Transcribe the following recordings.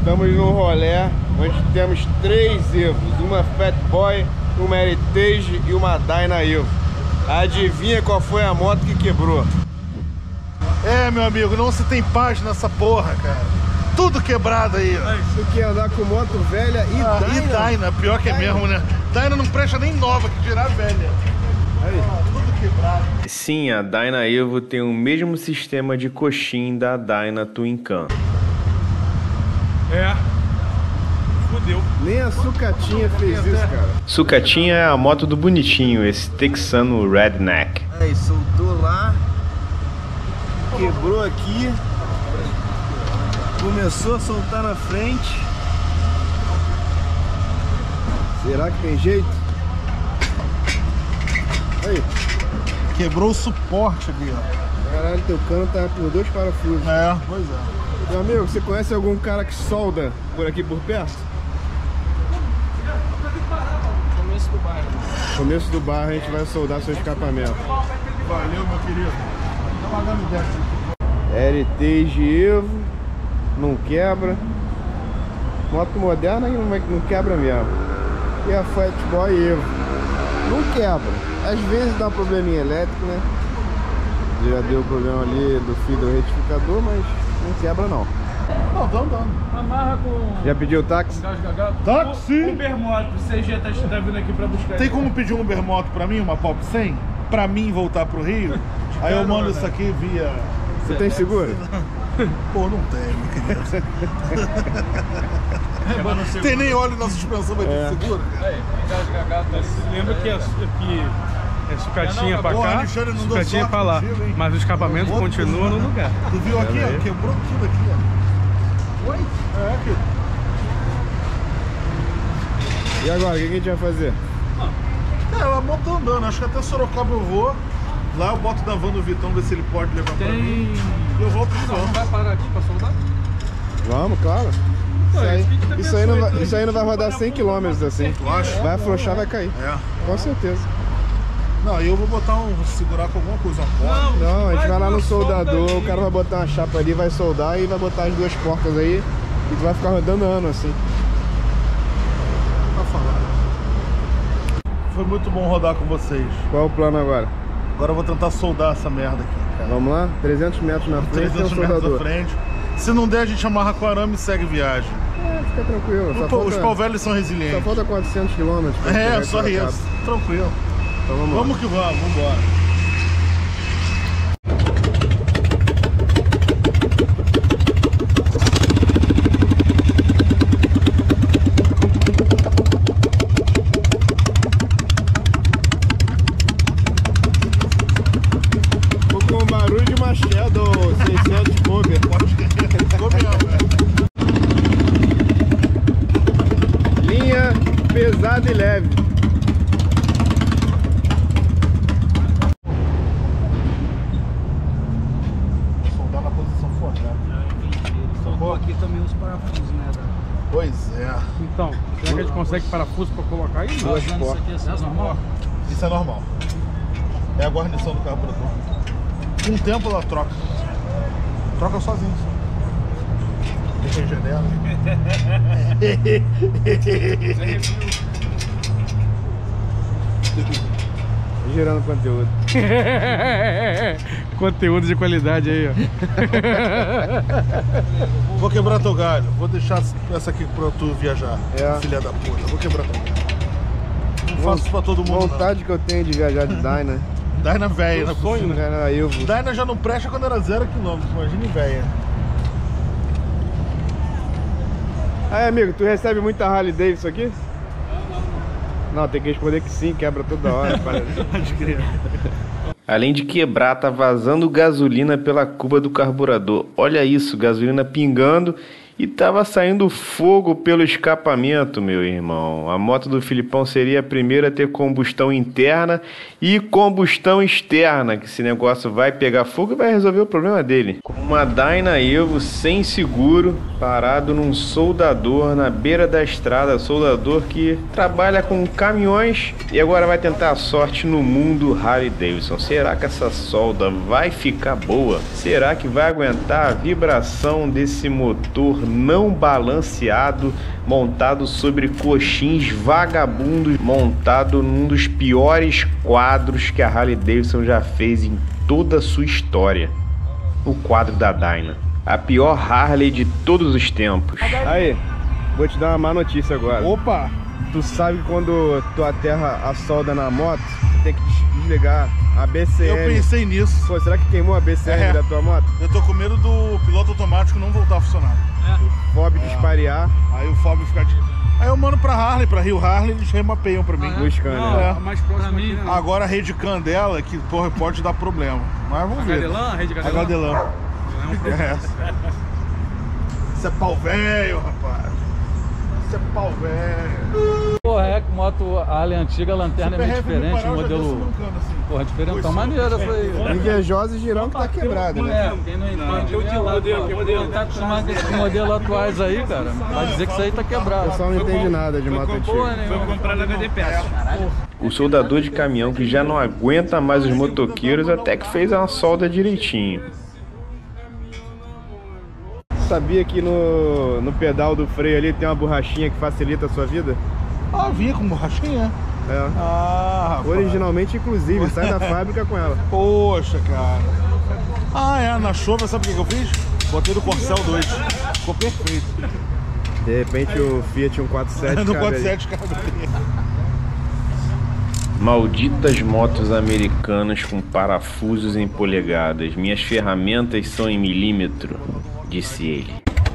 Estamos num rolê onde temos 3 Evos, uma Fat Boy, uma Heritage e uma Dyna Evo. Adivinha qual foi a moto que quebrou? É, meu amigo, não se tem paz nessa porra, cara. Tudo quebrado aí. Tu quer andar com moto velha e Dyna? E Dyna, pior que é mesmo, né? Dyna não presta nem nova, que dirá velha. Aí. Tudo quebrado. Sim, a Dyna Evo tem o mesmo sistema de coxim da Dyna Twin Cam. É. Fudeu. Nem a Sucatinha fez isso, cara. Sucatinha é a moto do bonitinho, esse texano redneck. Aí, soltou lá. Quebrou aqui. Começou a soltar na frente. Será que tem jeito? Aí. Quebrou o suporte ali, ó. Caralho, teu cano tá por 2 parafusos. É, pois é. Meu amigo, você conhece algum cara que solda por aqui por perto? Começo do bairro. Começo do bairro a gente vai soldar seu escapamento. Valeu, meu querido. Tá pagando dessa. Heritage Evo, não quebra. Moto moderna não quebra mesmo. E a Fat Boy Evo, não quebra. Às vezes dá um probleminha elétrico, né? Já deu problema ali do fio do retificador, mas não quebra não. Não, tô andando. Amarra com... Já pediu táxi? Táxi! Uber Moto, o CG tá vindo aqui pra buscar. Tem como pedir um Uber Moto pra mim, uma Pop 100? Pra mim voltar pro Rio? Aí eu mando isso aqui via... Você tem seguro? Pô, não tem, meu querido. Tem nem óleo na suspensão, vai ter seguro? Lembra que é sucatinha pra Porra, cá, Alexandre, não deu sucatinha sorte pra lá. contigo, hein? Mas o escapamento Outro continua no lugar. Tu viu aqui, ó? Quebrou tudo aqui, ó. Oi? É, aqui. E agora, o que a gente vai fazer? É, a moto tá andando. Acho que até Sorocaba eu vou. Lá eu boto da van do Vitão, ver se ele pode levar pra mim. E eu volto de Não volta. vai parar aqui pra soldar? Vamos, claro. Isso aí não vai rodar 100 km assim. Tu acha? Vai afrouxar, vai cair. É. Com certeza. Não, eu vou botar segurar com alguma coisa, uma porta. Não, a gente vai lá no soldador, o cara vai botar uma chapa ali, vai soldar e vai botar as 2 porcas aí. E tu vai ficar rodando ano assim. Pra falar. Foi muito bom rodar com vocês. Qual é o plano agora? Agora eu vou tentar soldar essa merda aqui, cara. Vamos lá? 300 metros na frente 300 tem um metros soldador. da frente. Se não der, a gente amarra com arame e segue viagem. É, fica tranquilo. Os pau velhos são Só resilientes. falta 400 km. É, só isso. Tranquilo. Então vamos lá. Vamos que vamos, vambora. Com um barulho de uma Shadow 600 Cover. Ficou mesmo, né? Linha pesada e leve. Soldar na posição forjada. Soltou aqui também os parafusos, né? Pois é. Então, será que a gente consegue parafuso pra colocar aí? Não. Usando isso aqui assim, normal? Isso é normal. É a guarnição do carburador. Com o tempo ela troca. Troca sozinho. Deixa em janela. Gerando conteúdo. Conteúdo de qualidade aí, ó. Vou quebrar teu galho. Vou deixar essa aqui pra tu viajar. É. Filha da puta. Vou quebrar teu galho. Não faço isso pra todo mundo. Vontade que eu tenho de viajar de Dyna. Não. Dyna velha, né? Sonho, né? Dyna Evo. Dyna já não presta quando era 0 km. Imagina velha. Aí, amigo, tu recebe muita Harley Davidson aqui? Não, tem que responder que sim, quebra toda hora. Pode crer. Além de quebrar, tá vazando gasolina pela cuba do carburador. Olha isso, gasolina pingando e tava saindo fogo pelo escapamento, meu irmão. A moto do Filipão seria a primeira a ter combustão interna e combustão externa, que esse negócio vai pegar fogo e vai resolver o problema dele. Com uma Dyna Evo sem seguro, parado num soldador na beira da estrada, soldador que trabalha com caminhões e agora vai tentar a sorte no mundo Harley Davidson. Será que essa solda vai ficar boa? Será que vai aguentar a vibração desse motor não balanceado, montado sobre coxins vagabundos, montado num dos piores quadros que a Harley Davidson já fez em toda a sua história. O quadro da Dyna. A pior Harley de todos os tempos. Aí, vou te dar uma má notícia agora. Opa! Tu sabe que quando tu aterra a solda na moto, tu tem que desligar a BCN. Eu pensei nisso. Pô, será que queimou a BCN da tua moto? Eu tô com medo do piloto automático não voltar a funcionar. O FOB disparear. Aí o FOB fica de... Aí eu mando pra Harley, pra Rio Harley, eles remapeiam pra mim. No scanner. É. A mais próxima aqui, né? Agora a rede CAN dela, que porra, pode dar problema. Mas vamos ver. Gadelã, a rede A Gadelã. Gadelã. É. Isso é pau velho, rapaz. Isso é pau velho. Porra, é que moto Harley antiga, a lanterna é meio diferente, o modelo... Porra, diferente, tá maneiro essa aí. Invejosa e girão que tá quebrada, né? É, quem não entende, quem tá acostumado com esses modelos atuais aí, cara, vai dizer que isso aí tá O quebrado. pessoal não entende nada de moto Porra antiga. nenhuma. Comprar na HD Peças. O soldador de caminhão que já não aguenta mais os motoqueiros até que fez uma solda direitinho. Sabia que no pedal do freio ali tem uma borrachinha que facilita a sua vida? Ah, vinha com borrachinha? É. Ah, rapaz. Originalmente, inclusive, sai da fábrica com ela. Poxa, cara. Ah, é, na chuva, sabe o que eu fiz? Botei no Corcel 2. Ficou perfeito. De repente o Fiat 147 No cabe ali. 47 cabe ali. Malditas motos americanas com parafusos em polegadas. Minhas ferramentas são em milímetro, disse ele.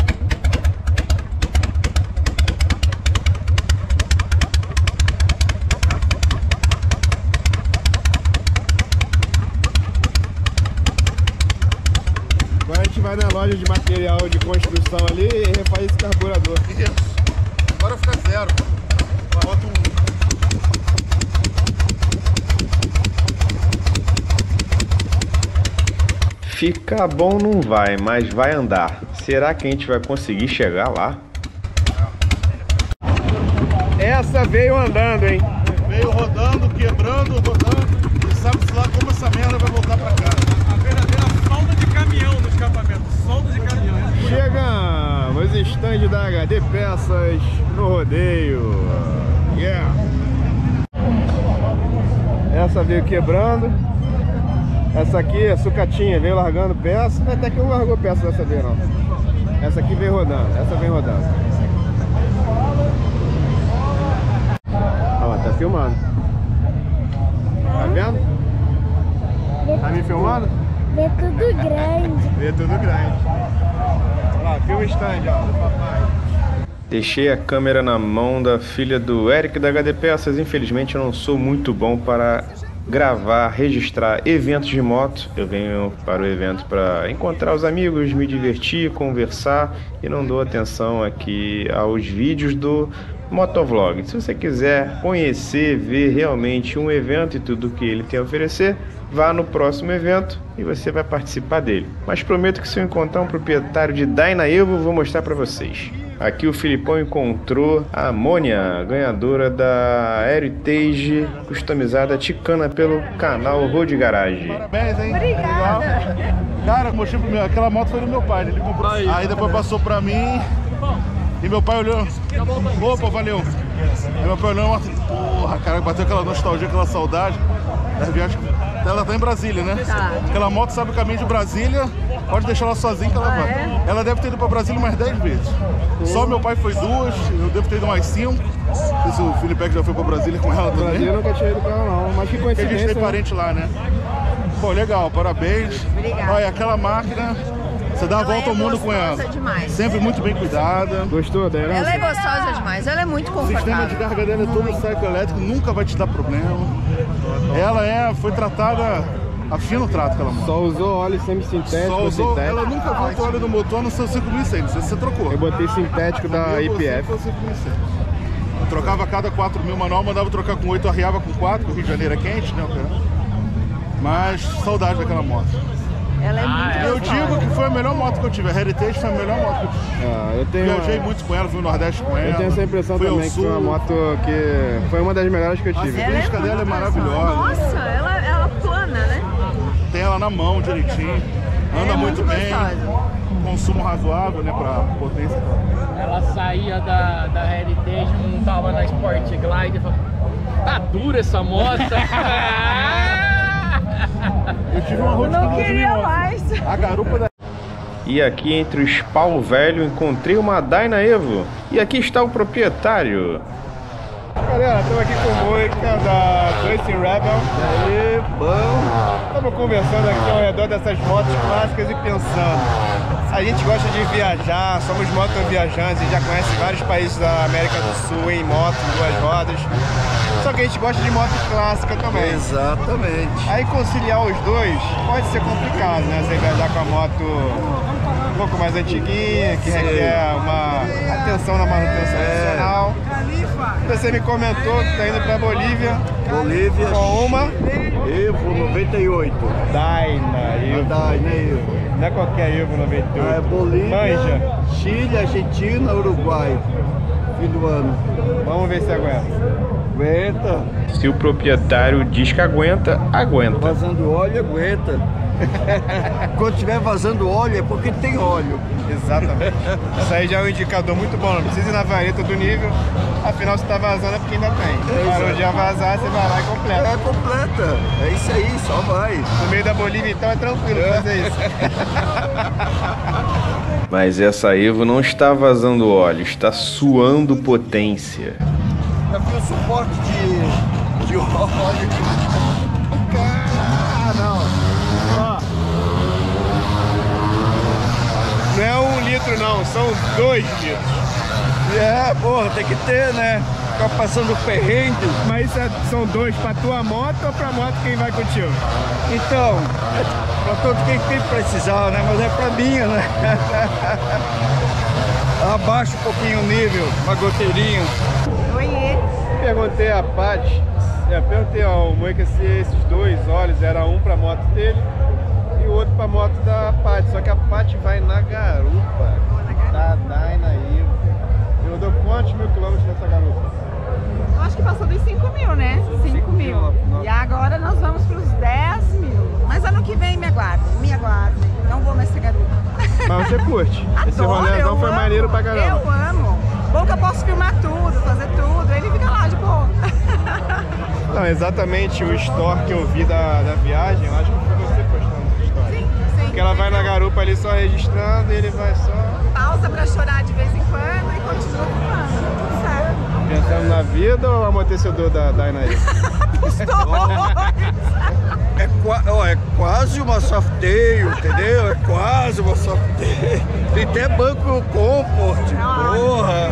Agora a gente vai na loja de material de construção ali e refaz esse carburador. Isso. Agora fica zero. Bota um... Ficar bom não vai, mas vai andar. Será que a gente vai conseguir chegar lá? Essa veio andando, hein? Veio rodando, quebrando, rodando. E sabe-se lá como essa merda vai voltar pra cá. A verdadeira solda de caminhão no escapamento. Solda de caminhão. Chegamos, estande da HD Peças no rodeio. Yeah! Essa veio quebrando. Essa aqui, a sucatinha, veio largando peça. Até que não largou peça dessa vez, não. Essa aqui veio rodando, essa veio rodando. Ó, tá filmando. Tá vendo? Tá me filmando? Vê tudo grande. Vê tudo grande. Olha lá, filma o stand, ó, do papai. Deixei a câmera na mão da filha do Eric da HD Peças. Infelizmente eu não sou muito bom para gravar, registrar eventos de moto. Eu venho para o evento para encontrar os amigos, me divertir, conversar e não dou atenção aqui aos vídeos do motovlog. Se você quiser conhecer, ver realmente um evento e tudo que ele tem a oferecer, vá no próximo evento e você vai participar dele. Mas prometo que se eu encontrar um proprietário de Dyna Evo, vou mostrar para vocês. Aqui o Filipão encontrou a Mônia, ganhadora da Heritage customizada ticana pelo canal Road Garage. Parabéns, hein? Obrigada. Legal. Cara, mostrei pro meu, aquela moto foi do meu pai, ele comprou. Aí depois passou pra mim e meu pai olhou. Opa, valeu. Aí meu pai olhou, porra, cara, bateu aquela nostalgia, aquela saudade das viagens. Ela tá em Brasília, né? Tá. Aquela moto sabe o caminho de Brasília, pode deixar ela sozinha que ela vai. É? Ela deve ter ido pra Brasília umas 10 vezes. Só meu pai foi 2, eu devo ter ido mais 5. Não sei se o Felipe já foi pra Brasília com ela também. Brasil nunca tinha ido com ela, não. Mas que Porque a gente coincidência. tem parente lá, né? Pô, legal, parabéns. Obrigada. Olha, aquela máquina, você dá a Ela volta é ao mundo com ela. gostosa demais. Sempre muito bem cuidada. Gostou da herança? Ela é gostosa demais, ela é muito O sistema de confortável. carga dela é todo elétrico, nunca vai te dar problema. Ela foi tratada a fino trato, aquela moto. Só usou óleo semi-sintético Só ou usou, sintético. ela nunca botou óleo no motor no seu 5100, não sei se você trocou. Eu botei sintético da Eu IPF. foi o 5100. Eu trocava a cada 4.000 manual, mandava trocar com 8, arriava com 4, porque o Rio de Janeiro é quente, né? Mas saudade daquela moto. Ela é muito Eu gostosa. digo que foi a melhor moto que eu tive. A Heritage foi a melhor moto que eu tive. Ah, eu tenho Viajei muito com ela, fui no Nordeste com ela. Eu tenho essa impressão fui ao também, que foi uma Sul. moto que foi uma das melhores que eu tive. A ciclística dela é maravilhosa. Nossa, ela plana, né? Tem ela na mão direitinho. Anda É muito muito bem. gostosa. consumo razoável, né, pra potência. Ela saía da Heritage, montava na Sport Glide e falava, tá dura essa moto. Eu tive uma rotina Não queria mais. A garupa da... E aqui entre os pau velho encontrei uma Dyna Evo. E aqui está o proprietário. Galera, estamos aqui com o Moica da Racing Rebel. E aí, bom? Estamos conversando aqui ao redor dessas motos clássicas e pensando. A gente gosta de viajar, somos motoviajantes e já conhece vários países da América do Sul em moto, em duas rodas. Só que a gente gosta de moto clássica também. Exatamente. Aí conciliar os dois pode ser complicado, né? Você viajar com a moto um pouco mais antiguinha, que requer uma atenção na manutenção adicional. Você me comentou que está indo para Bolívia com uma Evo 98. Dyna Evo. Dyna Evo. Não é qualquer Evo 98. É Bolívia, Manja. Chile, Argentina, Uruguai. Fim do ano. Vamos ver se aguenta. Aguenta. Se o proprietário diz que aguenta, aguenta. Vazando óleo, aguenta. Quando estiver vazando óleo é porque tem óleo. Exatamente. Isso aí já é um indicador muito bom. Não precisa ir na vareta do nível. Afinal, se está vazando é porque ainda tem. Parou de vazar, você vai lá e completa. É, completa. É isso aí, só vai. No meio da Bolívia, então, é tranquilo fazer isso. Mas essa Evo não está vazando óleo, está suando potência. Já viu o suporte de óleo? Ah, não. Ó. Não é 1 litro, não. São 2 litros. É, porra, tem que ter, né? Ficar passando perrengue. Mas isso são 2 pra tua moto ou pra moto quem vai contigo? Então, pra todo quem precisar, né? Mas é pra minha, né? Abaixa um pouquinho o nível, uma goteirinha. Oiê. Perguntei a Paty, perguntei ao Moica se esses 2 óleos era um pra moto dele e o outro pra moto da Paty. Só que a Paty vai na garupa da Dyna Evo. Você rodou quantos mil quilômetros nessa garupa? Eu acho que passou dos 5 mil, né? 5 mil. E agora nós vamos para os 10 mil. Mas ano que vem me aguardem. Não vou mais ser garupa. Mas você curte? Esse Adoro, rolezão foi maneiro pra caramba. Eu amo. Bom que eu posso filmar tudo, fazer tudo. Ele fica lá de boa. Não, exatamente o store que eu vi da viagem, eu acho que foi você postando no store. Sim. Porque ela vai na garupa ali só registrando e ele vai só Pausa pra chorar de vez em quando e continua filmando. Tudo certo. pensando na vida ou o amortecedor da Dyna Evo? Os dois. É quase uma softail, entendeu? É quase uma softail. Tem até banco comfort, porra.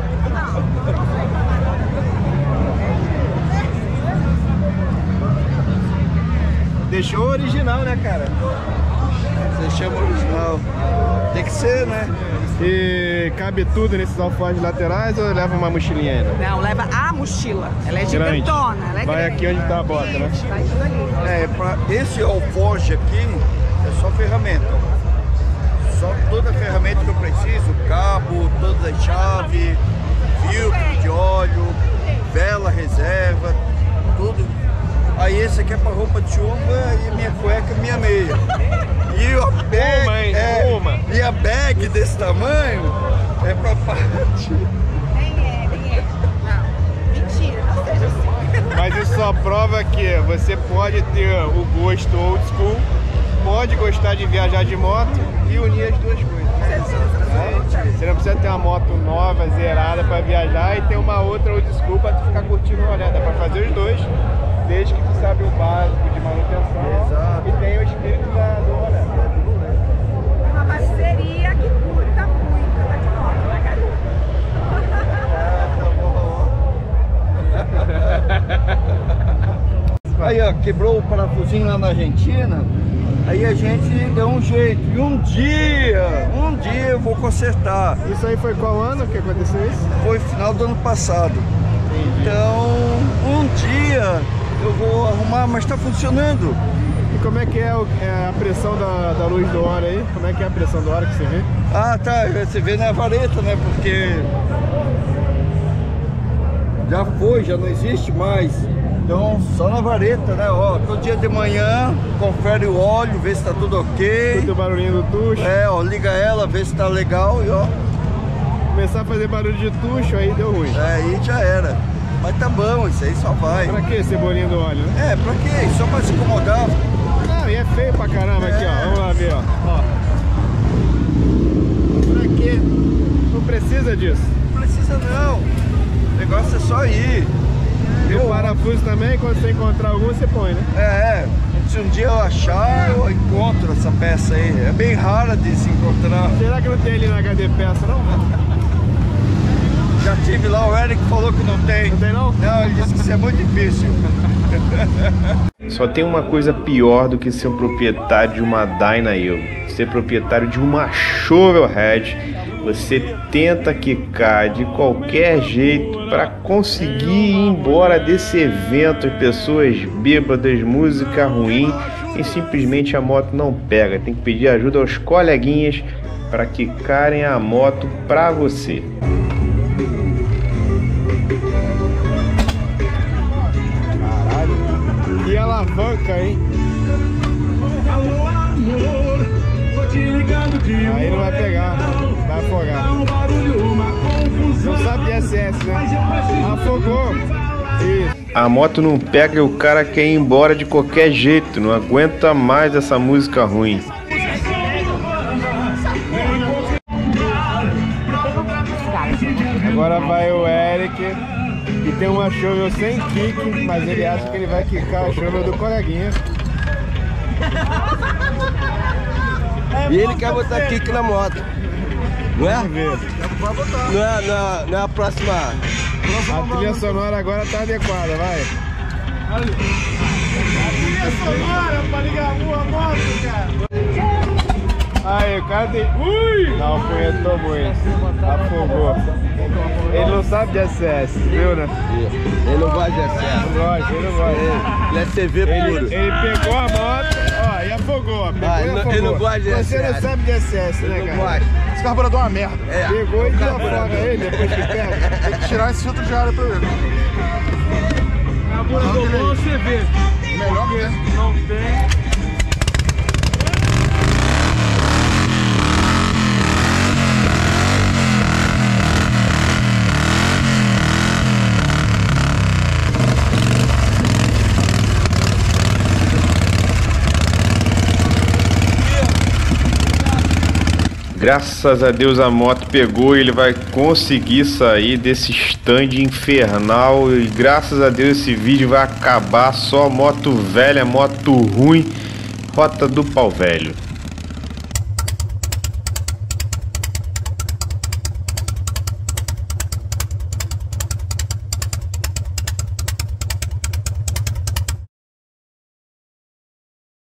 Deixou original, né, cara? Você chama original. Tem que ser, né? E cabe tudo nesses alforjes laterais ou leva uma mochilinha ainda? Não, leva a mochila. Ela é Grande. gigantona. Ela é Vai grande. aqui onde tá a bota, né? Vai tudo ali. É, pra esse alforje aqui é só ferramenta. Só toda a ferramenta que eu preciso, cabo, todas as chaves, filtro de óleo, vela reserva, tudo. Aí esse aqui é pra roupa de chuva e minha cueca, minha meia. E a bag, e a bag desse tamanho é pra parte. Nem é. Não. Mentira, não seja assim. Mas isso só prova que você pode ter o gosto old school, pode gostar de viajar de moto e unir as duas coisas. Você não precisa ter uma moto nova, zerada pra viajar e ter uma outra old school pra tu ficar curtindo o rolê. Dá pra fazer os dois, desde que tu sabe o básico de manutenção. Exato. E tem o espírito do rolê. É uma parceria que curta muito, né? De moto, né, garoto? Aí ó, quebrou o parafusinho lá na Argentina. Aí a gente deu um jeito. E um dia eu vou consertar. Isso aí foi qual ano que aconteceu isso? Foi final do ano passado. Então, um dia eu vou arrumar, mas tá funcionando. E como é que é a pressão da luz do óleo aí? Como é que é a pressão do óleo que você vê? Ah, tá, você vê na vareta, né? Porque já não existe mais. Então, só na vareta, né? Ó, todo dia de manhã, confere o óleo, vê se tá tudo ok. Escuta o barulhinho do tucho. É, ó, liga ela, vê se tá legal e ó. Começar a fazer barulho de tucho, aí deu ruim. É, aí já era. Mas tá bom, isso aí só vai. Pra que cebolinha do óleo, né? É, pra quê? Só pra se incomodar. Não, e é feio pra caramba aqui, ó. Vamos lá ver, ó. Pra quê? Não precisa disso. Não precisa não. O negócio é só ir. E o parafuso também, quando você encontrar algum, você põe, né? É. Se um dia eu achar, eu encontro essa peça aí. É bem rara de se encontrar. Será que não tem ali na HD peça, não? Já tive lá, o Eric falou que não tem. Não tem, não? Não, ele disse que isso é muito difícil. Só tem uma coisa pior do que ser um proprietário de uma Dyna Evo. Ser proprietário de uma Shovelhead. Você tenta quicar de qualquer jeito para conseguir ir embora desse evento. As pessoas bêbadas, música ruim, e simplesmente a moto não pega. Tem que pedir ajuda aos coleguinhas para quicarem a moto para você. E alavanca, hein? Aí não vai pegar, vai afogar. Não sabe de SS, né? Afogou. Isso. A moto não pega e o cara quer ir embora de qualquer jeito. Não aguenta mais essa música ruim. Agora vai o Eric, que tem uma shovel sem kick, mas ele acha que ele vai quicar a shovel do coleguinha. E ele quer botar kick na moto. Não é? Não é a próxima. A trilha sonora agora tá adequada, vai. A trilha sonora pra ligar a moto, cara. Aí, o cara tem... Ui! Não, punhetou muito. Afogou. Ele não sabe de SS, viu, né? Ele não gosta de SS. Não gosta, ele não gosta. Ele é CV puro. Ele pegou a moto, ó, e afogou, ó. Pegou e afogou. Ele não gosta de SS. Você não sabe de SS, né, cara? Esse carburador é uma merda. É. Pegou e desafoga ele depois que pega. Tem que tirar esse filtro de ar pra ele. Carburador bom você vê. Melhor que esse. Não tem. Graças a Deus a moto pegou e ele vai conseguir sair desse stand infernal. E graças a Deus esse vídeo vai acabar. Só moto velha, moto ruim, rota do pau velho.